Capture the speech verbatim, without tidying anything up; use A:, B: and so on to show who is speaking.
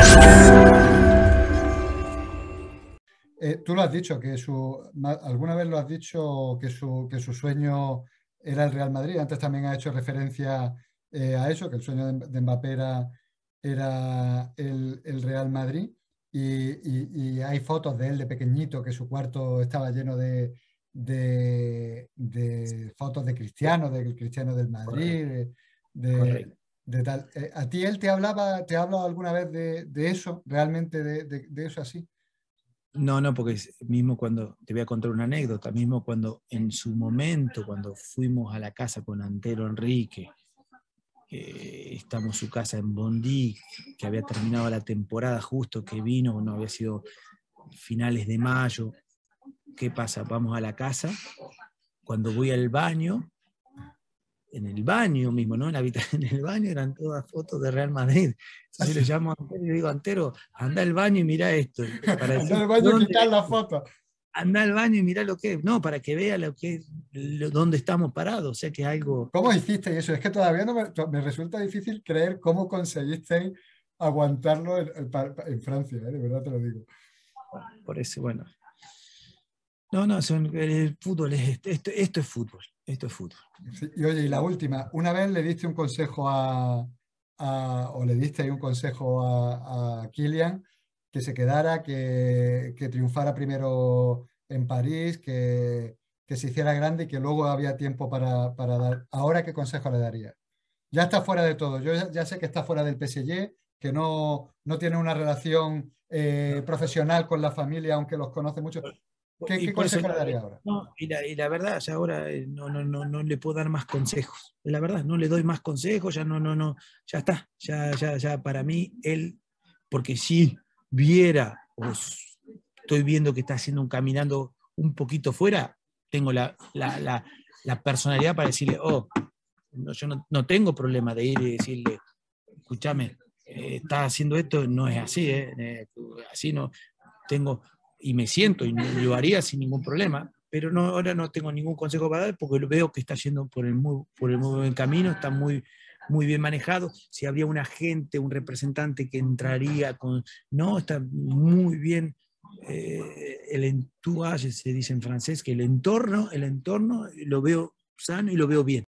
A: Eh, tú lo has dicho, que su, alguna vez lo has dicho que su, que su sueño era el Real Madrid. Antes también ha hecho referencia eh, a eso, que el sueño de, de Mbappé era, era el, el Real Madrid. Y, y- y hay fotos de él de pequeñito, que su cuarto estaba lleno de, de- de fotos de Cristiano, del Cristiano del
B: Correcto,
A: Madrid, de, de-
B: correcto.
A: de tal. Eh, ¿a ti él te hablaba, te ha hablado alguna vez de, de eso, realmente de, de- de eso así?
B: No, no, porque es- mismo cuando, te voy a contar una anécdota, mismo cuando en su momento, cuando fuimos a la casa con Antero Enrique, eh, estamos en su casa en Bondy, que había terminado la temporada justo que vino, no había sido finales de mayo. ¿Qué pasa? Vamos a la casa, cuando voy al baño, en el baño mismo, ¿no? En, la habitación, en el baño eran todas fotos de Real Madrid. Entonces le llamo a Antero y le digo, Antero, anda al baño y mira esto, para
A: Anda
B: decir
A: al baño a
B: dónde
A: quitar la foto.
B: anda al baño y mira lo que es, no, para que vea lo que lo, dónde estamos parados, o sea que es algo,
A: ¿Cómo hiciste eso? Es que todavía no me, to- me resulta difícil creer cómo conseguiste aguantarlo en, en pa- en Francia, ¿eh? De verdad te lo digo.
B: por eso, bueno. No, no, son, el fútbol es esto, esto es fútbol, esto es fútbol.
A: Sí, y oye, y la última, una vez le diste un consejo a, a- o le diste ahí un consejo a, a Kylian que se quedara, que, que triunfara primero en París, que, que se hiciera grande y que luego había tiempo para, para dar. ¿Ahora qué consejo le daría? Ya está fuera de todo. Yo ya, ya sé que está fuera del P S G, que no, no tiene una relación eh, profesional con la familia, aunque los conoce mucho. ¿Qué,
B: Y
A: qué
B: por eso,
A: consejo le
B: la,
A: daría ahora?
B: no, y, la, y la verdad, ya ahora eh, no, no, no, no le puedo dar más consejos. La verdad, no le doy más consejos, ya no, no, no, ya está, ya, ya, ya para mí, él, porque si viera, o s- estoy viendo que está haciendo un caminando un poquito fuera, tengo la, la, la, la personalidad para decirle, oh, no, yo no, no tengo problema de ir y decirle, escúchame, eh, estás haciendo esto, no es así, eh, eh, así no, tengo, y me siento, y lo haría sin ningún problema, pero no, ahora no tengo ningún consejo para dar porque veo que está yendo por el muy, por el muy buen camino, está muy, muy bien manejado. Si habría un agente, un representante que entraría con, no, está muy bien. Eh, el entourage se dice en francés, que el entorno, el entorno lo veo sano y lo veo bien.